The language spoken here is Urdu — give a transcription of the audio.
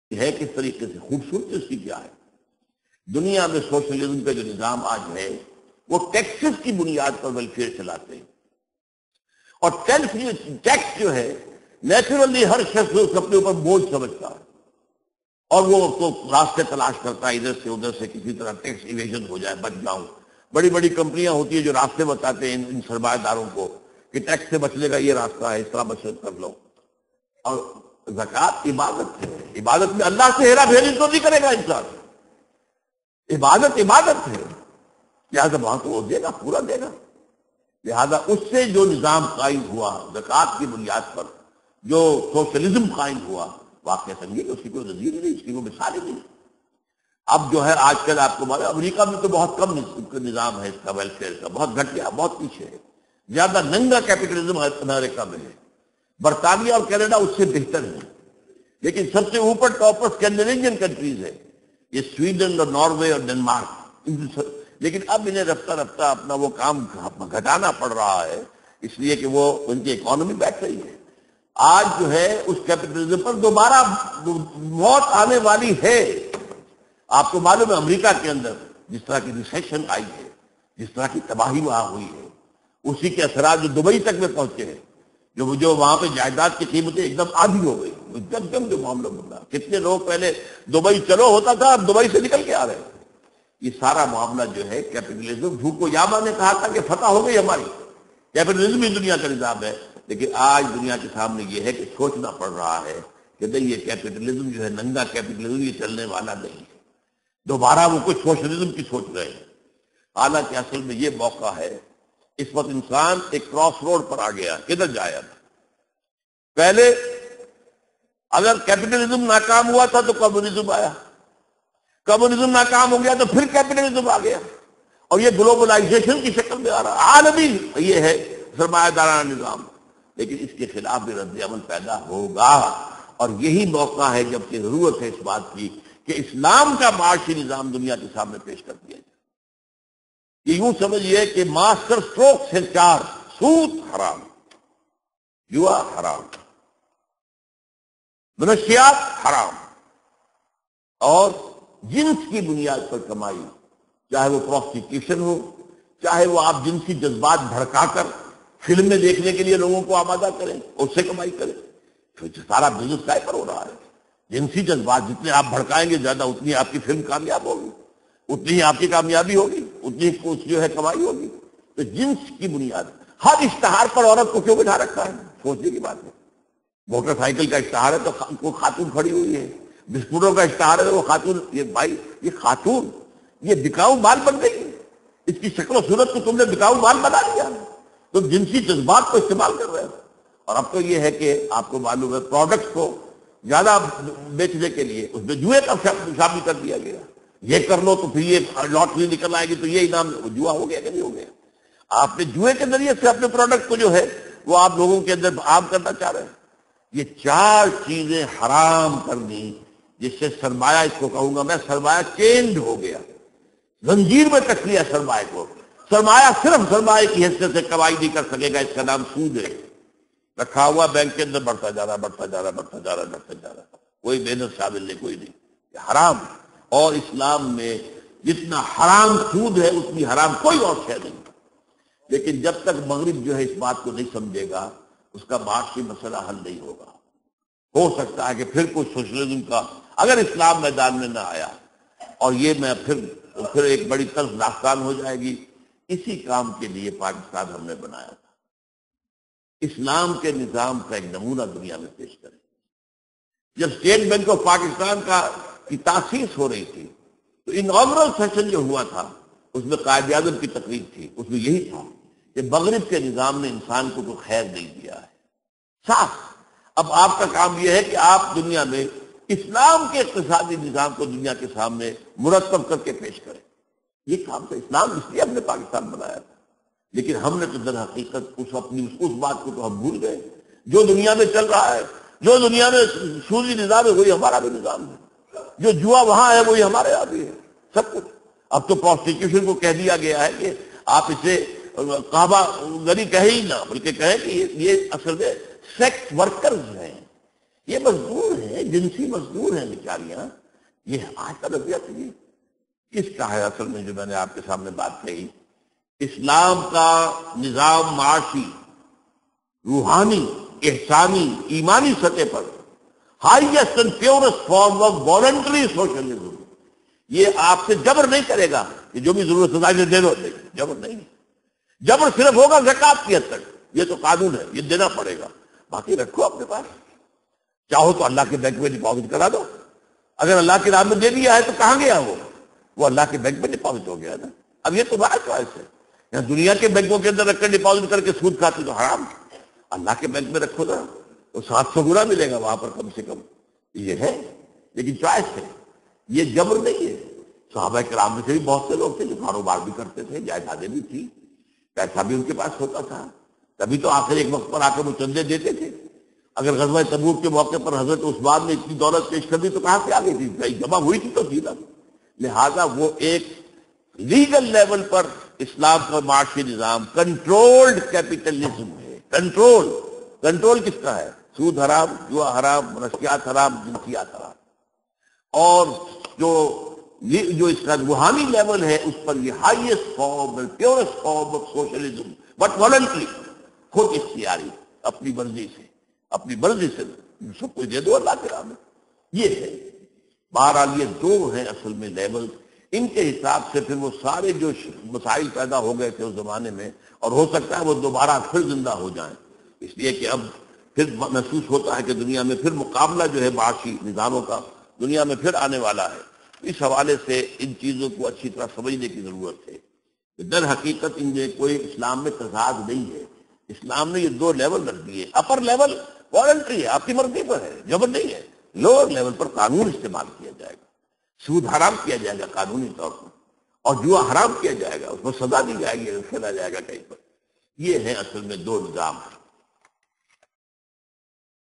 ہے کس طریقے سے، خوبصورتی اس کی کیا ہے۔ دنیا میں سوشلزم کا جو نظام آج ہے وہ ٹیکسز کی بنیاد پر ویلفیئر چلاتے ہیں، اور ٹیکس جو ہے نیچرلی ہر شخص اس اپنے اوپر بوجھ سمجھتا ہے، اور وہ تو راستے تلاش کرتا ہے ادھر سے ادھر سے کسی طرح ٹیکس ایویژن ہو جائے، بچ جاؤں۔ بڑی بڑی کمپنیاں ہوتی ہیں جو راستے بتاتے ہیں ان سرمایہ داروں کو کہ ٹیکس سے بچنے کا یہ راستہ ہے، اس طرح بچت کر لو۔ اور زکوٰۃ عبادت ہے، عبادت میں اللہ سے ہیرا پھیری تو نہیں کرے گا انسان، عبادت ہے، لہٰذا وہاں تو وہ دے گا، پورا دے گا۔ لہذا اس سے جو نظام قائم ہوا زکوٰۃ کی بنیاد پر، جو سوشلزم قائم ہوا، واقعہ سمجھیے کہ اس کی کوئی نظیر نہیں، اس کی کوئی مثال ہی نہیں۔ اب جو ہے آج کل آپ کو معلوم امریکہ میں تو بہت کم نظام ہے اس کا ویلفیئر کا، بہت گھٹیا، بہت پیچھے ہے، زیادہ ننگا کیپٹلزم امریکہ میں ہے۔ برطانیہ اور کینیڈا اس سے بہتر ہے، لیکن سب سے اوپر ٹاپ پر اسکینڈینیوین کنٹریز ہے، یہ سویڈن اور ناروے اور ڈنمارک۔ لیکن اب انہیں رفتہ رفتہ اپنا وہ کام گھٹانا پڑ رہا ہے، اس لیے کہ وہ ان کی اکانومی بیٹھ رہی ہے۔ آج جو ہے اس کیپٹلزم پر دوبارہ موت آنے والی ہے۔ آپ کو معلوم ہے امریکہ کے اندر جس طرح کی ریسیشن آئی ہے، جس طرح کی تباہی وہاں ہوئی ہے، اسی کے اثرات جو دبئی تک میں پہنچے ہیں، جو وہاں پہ جائیداد کی قیمتیں ایک دم آدھی ہو گئی، ایک دم جو معاملہ بن رہا، کتنے لوگ پہلے دبئی چلو ہوتا تھا، اب دبئی سے نکل کے آ رہے ہیں۔ یہ سارا معاملہ جو ہے کیپٹلزم، فوکویاما نے کہا تھا کہ فتح ہو گئی ہماری، کیپٹلزم ہی دنیا کا نظام ہے، لیکن آج دنیا کے سامنے یہ ہے کہ سوچنا پڑ رہا ہے کہ نہیں، یہ کیپٹلزم جو ہے ننگا کیپٹلزم، یہ چلنے والا نہیں ہے۔ دوبارہ وہ کچھ سوشلزم کی سوچ رہے ہیں، حالانکہ اصل میں یہ موقع ہے، اس وقت انسان ایک کراس روڈ پر آ گیا، کدھر جائے اب؟ پہلے اگر کیپٹلزم ناکام ہوا تھا تو کمیونزم آیا، کمیونزم ناکام ہو گیا تو پھر کیپٹلزم آ گیا، اور یہ گلوبلائزیشن کی شکل میں آ رہا، عالمی یہ ہے سرمایہ دارانہ نظام، لیکن اس کے خلاف بھی رد عمل پیدا ہوگا، اور یہی موقع ہے جب کہ ضرورت ہے اس بات کی کہ اسلام کا معاشی نظام دنیا کے سامنے پیش کر دیا جائے۔ یہ یوں سمجھیے کہ ماسٹر اسٹروکس ہیں چار: سود حرام، جوا حرام، منشیات حرام، اور جنس کی بنیاد پر کمائی، چاہے وہ پروسٹیٹیوشن ہو، چاہے وہ آپ جنسی جذبات بھڑکا کر فلمیں دیکھنے کے لیے لوگوں کو آمادہ کریں، اس سے کمائی کریں، تو سارا بزنس طے پر ہو رہا ہے۔ جنسی جذبات جتنے آپ بھڑکائیں گے زیادہ، اتنی آپ کی فلم کامیاب ہوگی، اتنی ہی آپ کی کامیابی ہوگی، اتنی کچھ جو ہے کمائی ہوگی۔ تو جنس کی بنیاد، ہر اشتہار پر عورت کو کیوں بٹھا رکھا ہے؟ سوچنے کی بات ہے۔ موٹر سائیکل کا اشتہار ہے تو وہ خاتون کھڑی ہوئی ہے، بسکٹوں کا اشتہار ہے تو وہ خاتون، یہ بھائی یہ خاتون یہ بکاؤ مال بن گئی، اس کی شکل و صورت کو تم نے بکاؤ مال بنا دیا، تم جنسی جذبات کو استعمال کر رہے ہو۔ اور اب تو یہ ہے کہ آپ کو معلوم ہے پروڈکٹس کو زیادہ بیچنے کے لیے اس میں جوئے کا شامل کر دیا گیا، یہ کر لو تو پھر یہ لاٹری نکل آئے گی تو یہ انعام، جوا ہو گیا کہ نہیں ہو گیا؟ آپ نے جوئے کے ذریعے سے اپنے پروڈکٹ کو جو ہے وہ آپ لوگوں کے اندر عام کرنا چاہ رہے ہیں۔ یہ چار چیزیں حرام کر دی، جس سے سرمایہ، اس کو کہوں گا میں سرمایہ چینڈ ہو گیا، زنجیر میں کٹ لیا سرمایہ کو۔ سرمایہ صرف سرمایہ کی حیثیت سے کمائی نہیں کر سکے گا، اس کا نام سود ہے، رکھا ہوا بینک کے اندر بڑھتا جا رہا، بڑھتا جا رہا، بڑھتا جا رہا، بڑھتا جا رہا، کوئی محنت شامل نہیں، کوئی نہیں، یہ حرام۔ اور اسلام میں جتنا حرام سود ہے اتنی حرام کوئی اور شے نہیں۔ لیکن جب تک مغرب جو ہے اس بات کو نہیں سمجھے گا، اس کا معاشی مسئلہ حل نہیں ہوگا۔ ہو سکتا ہے کہ پھر کوئی سوشلزم کا، اگر اسلام میدان میں نہ آیا، اور یہ میں پھر ایک بڑی طرز داستان ہو جائے گی۔ اسی کام کے لیے پاکستان ہم نے بنایا تھا، اسلام کے نظام کا ایک نمونہ دنیا میں پیش کریں۔ جب اسٹیٹ بینک آف پاکستان کی تاسیس ہو رہی تھی تو اناگرل سیشن جو ہوا تھا اس میں قائد اعظم کی تقریر تھی، اس میں یہی تھا کہ مغرب کے نظام نے انسان کو کوئی خیر نہیں دیا ہے، صاف۔ اب آپ کا کام یہ ہے کہ آپ دنیا میں اسلام کے اقتصادی نظام کو دنیا کے سامنے مرتب کر کے پیش کریں۔ یہ کام تو اسلام اس لیے ہم نے پاکستان بنایا تھا، لیکن ہم نے تو در حقیقت اس بات کو تو ہم بھول گئے۔ جو دنیا میں چل رہا ہے، جو دنیا میں سودی نظام ہے وہی ہمارا بھی نظام ہے، جو جوا وہاں ہے وہی ہمارے یہاں بھی ہے، سب کچھ۔ اب تو پروسٹیٹیوشن کو کہہ دیا گیا ہے کہ آپ اسے کعبہ گری کہیں ہی نہ، بلکہ کہیں کہ یہ اصل میں سیکس ورکرز ہیں، یہ مزدور ہیں، جنسی مزدور ہیں بیچاریاں. یہ آج کا رویہ تو یہ کس کا ہے اصل میں؟ جو میں نے آپ کے سامنے بات کہی، اسلام کا نظام معاشی، روحانی، احسانی، ایمانی سطح پر highest and purest form of voluntary socialism, یہ آپ سے جبر نہیں کرے گا کہ جو بھی ضرورت ہے دے دو. نہیں، جبر نہیں. جبر صرف ہوگا زکات کی حد تک، یہ تو قانون ہے، یہ دینا پڑے گا. باقی رکھو اپنے پاس، چاہو تو اللہ کے بینک میں ڈپازٹ کرا دو. اگر اللہ کی راہ میں دے دیا ہے تو کہاں گیا وہ اللہ کے بینک میں ڈپازٹ ہو گیا نا. اب یہ تمہارا چوائس ہے. یہاں دنیا کے بینکوں کے اندر رکھ کر ڈپازٹ کر کے سود کھاتے تو حرام. اللہ کے بینک میں رکھو نا، تو 700 گنا ملے گا وہاں پر کم سے کم. یہ ہے، لیکن چوائس ہے، یہ جبر نہیں ہے. صحابہ کرام میں سے بھی بہت سے لوگ تھے جو کاروبار بھی کرتے تھے، جائیدادیں بھی تھی، پیسہ بھی ان کے پاس ہوتا تھا. تبھی تو آخر ایک وقت پر آ کر وہ چندے دیتے تھے. اگر غزوہ تبوک کے موقع پر حضرت عثمان نے اتنی دولت پیش کر دی تو کہاں سے آ گئی تھی؟ کہیں جمع ہوئی تھی تو تھی نا. لہذا وہ ایک لیگل لیول پر اسلام کا معاشی نظام کنٹرولڈ کیپیٹلزم ہے. کنٹرول کس کا ہے؟ سود حرام، جوا حرام، منشیات حرام، جنسیات حرام. اور جو اس کا روحانی لیول ہے اس پر یہ highest form, purest form of socialism, but voluntary, خود اختیاری، اپنی مرضی سے سب کچھ دے دو اللہ کے راہ میں. یہ ہے. بہرحال یہ دو ہیں اصل میں لیول. ان کے حساب سے پھر وہ سارے جو مسائل پیدا ہو گئے تھے اس زمانے میں، اور ہو سکتا ہے وہ دوبارہ پھر زندہ ہو جائیں، اس لیے کہ اب پھر محسوس ہوتا ہے کہ دنیا میں پھر مقابلہ جو ہے معاشی نظاموں کا دنیا میں پھر آنے والا ہے. اس حوالے سے ان چیزوں کو اچھی طرح سمجھنے کی ضرورت ہے. در حقیقت ان میں کوئی اسلام میں تضاد نہیں ہے. اسلام نے یہ دو لیول رکھ دیے. اپر لیول والنٹری ہے، آپ کی مرضی پر ہے، جبر نہیں ہے. لوور لیول پر قانون استعمال کیا جائے گا، سود حرام کیا جائے گا قانونی طور پر، اور جوا حرام کیا جائے گا، اس کو سزا دی جائے گی، کھیلا جائے گا کہیں پر. یہ ہے اصل میں دو نظام.